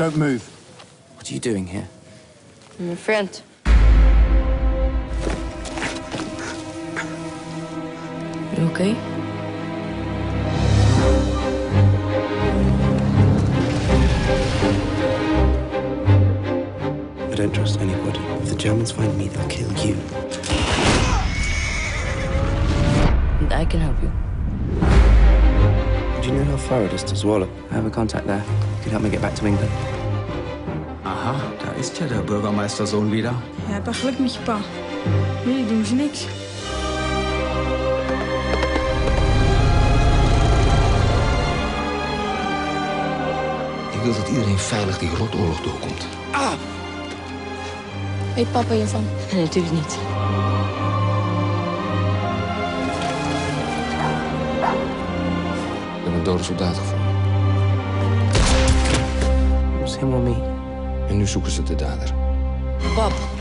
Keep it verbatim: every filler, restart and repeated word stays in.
Don't move. What are you doing here? I'm your friend. You okay? I don't trust anybody. If the Germans find me, they'll kill you. And I can help you. Do you know how far it is to Zwolle? I have a contact there. You could help me get back to England. Aha, da ist ja der Bürgermeistersohn wieder. Je hebt geluk met je pa. Jullie doen ze niks. Ik wil dat iedereen veilig die rotoorlog doorkomt. Ah! Weet papa hiervan? Nee, natuurlijk niet. Ik heb een dode soldaat gevonden. It was him or me. En nu zoeken ze de dader. Pap,